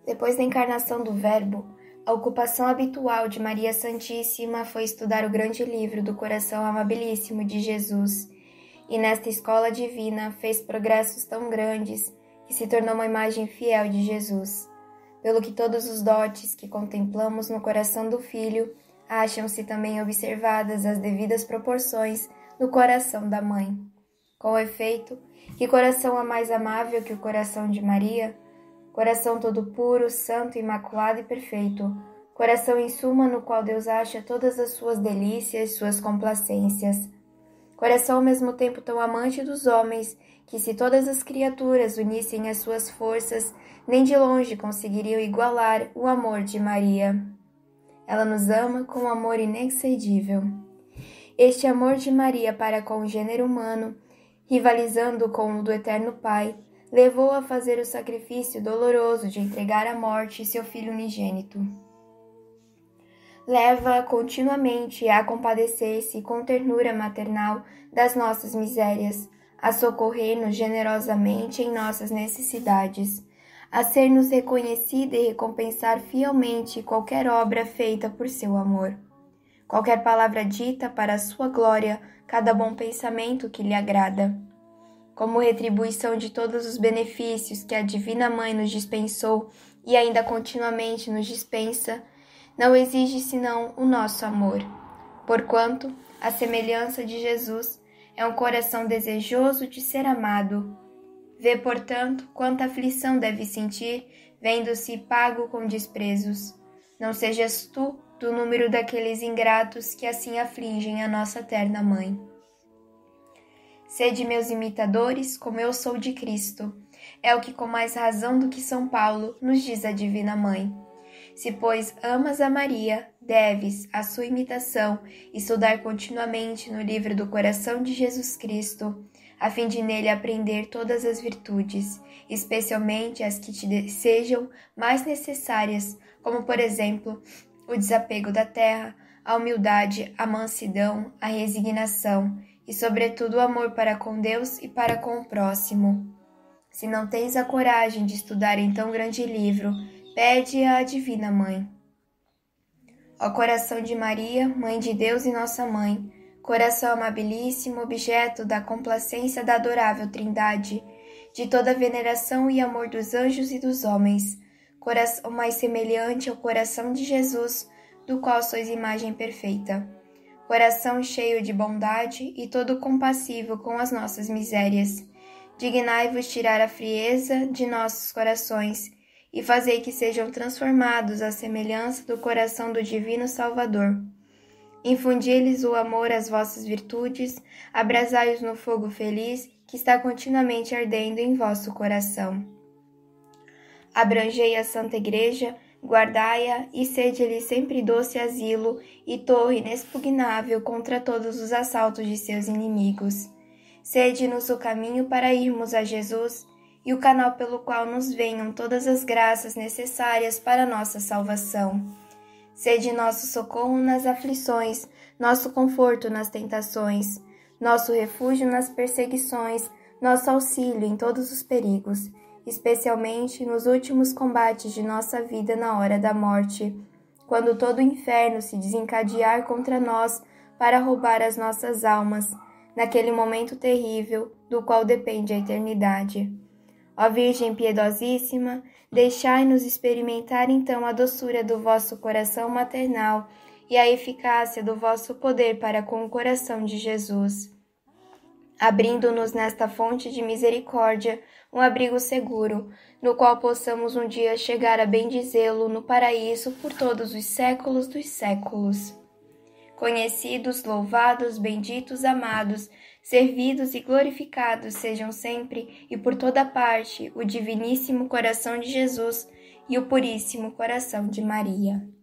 Depois da encarnação do Verbo, a ocupação habitual de Maria Santíssima foi estudar o grande livro do coração amabilíssimo de Jesus, e nesta escola divina fez progressos tão grandes que se tornou uma imagem fiel de Jesus, pelo que todos os dotes que contemplamos no coração do Filho acham-se também observadas as devidas proporções no coração da Mãe. Com efeito, que coração é mais amável que o coração de Maria? Coração todo puro, santo, imaculado e perfeito, coração em suma no qual Deus acha todas as suas delícias, suas complacências. Coração ao mesmo tempo tão amante dos homens, que se todas as criaturas unissem as suas forças, nem de longe conseguiriam igualar o amor de Maria. Ela nos ama com um amor inexcedível. Este amor de Maria para com o gênero humano, rivalizando com o do Eterno Pai, levou-a a fazer o sacrifício doloroso de entregar à morte seu Filho unigênito. Leva-a continuamente a compadecer-se com ternura maternal das nossas misérias, a socorrer-nos generosamente em nossas necessidades, a ser-nos reconhecida e recompensar fielmente qualquer obra feita por seu amor, qualquer palavra dita para a sua glória, cada bom pensamento que lhe agrada. Como retribuição de todos os benefícios que a Divina Mãe nos dispensou e ainda continuamente nos dispensa, não exige senão o nosso amor, porquanto a semelhança de Jesus é um coração desejoso de ser amado. Vê, portanto, quanta aflição deve sentir, vendo-se pago com desprezos. Não sejas tu do número daqueles ingratos que assim afligem a nossa terna Mãe. Sede meus imitadores, como eu sou de Cristo. É o que com mais razão do que São Paulo nos diz a Divina Mãe. Se, pois, amas a Maria, deves, à sua imitação, estudar continuamente no livro do coração de Jesus Cristo, a fim de nele aprender todas as virtudes, especialmente as que te sejam mais necessárias, como, por exemplo, o desapego da terra, a humildade, a mansidão, a resignação, e, sobretudo, o amor para com Deus e para com o próximo. Se não tens a coragem de estudar em tão grande livro, pede-a à Divina Mãe. Ó coração de Maria, Mãe de Deus e nossa Mãe, coração amabilíssimo, objeto da complacência da adorável Trindade, de toda a veneração e amor dos anjos e dos homens, coração mais semelhante ao coração de Jesus, do qual sois imagem perfeita. Coração cheio de bondade e todo compassivo com as nossas misérias. Dignai-vos tirar a frieza de nossos corações e fazei que sejam transformados à semelhança do coração do Divino Salvador. Infundi-lhes o amor às vossas virtudes, abrasai-os no fogo feliz que está continuamente ardendo em vosso coração. Abrangei a Santa Igreja, guardai-a e sede-lhe sempre doce asilo e torre inexpugnável contra todos os assaltos de seus inimigos. Sede-nos o caminho para irmos a Jesus e o canal pelo qual nos venham todas as graças necessárias para nossa salvação. Sede nosso socorro nas aflições, nosso conforto nas tentações, nosso refúgio nas perseguições, nosso auxílio em todos os perigos, especialmente nos últimos combates de nossa vida na hora da morte, quando todo o inferno se desencadear contra nós para roubar as nossas almas, naquele momento terrível do qual depende a eternidade. Ó Virgem piedosíssima, deixai-nos experimentar então a doçura do vosso coração maternal e a eficácia do vosso poder para com o coração de Jesus, abrindo-nos nesta fonte de misericórdia um abrigo seguro, no qual possamos um dia chegar a bendizê-lo no paraíso por todos os séculos dos séculos. Conhecidos, louvados, benditos, amados, servidos e glorificados sejam sempre e por toda parte o diviníssimo coração de Jesus e o puríssimo coração de Maria.